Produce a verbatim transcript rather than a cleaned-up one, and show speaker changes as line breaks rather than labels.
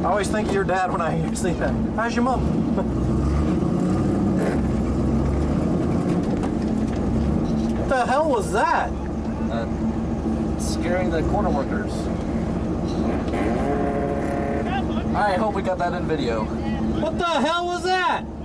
I always think of your dad when I hear see that. How's your mom? What the hell was that?
Uh, scaring the corner workers. I hope we got that in video.
What the hell was that?